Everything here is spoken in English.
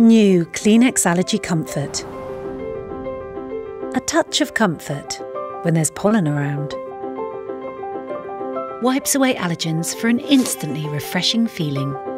New Kleenex Allergy Comfort. A touch of comfort when there's pollen around. Wipes away allergens for an instantly refreshing feeling.